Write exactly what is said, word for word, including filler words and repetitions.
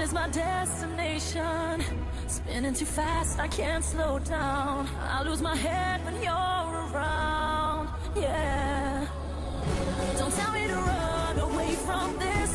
is my destination. Spinning too fast, I can't slow down. I lose my head when you're around. Yeah. Don't tell me to run away from this.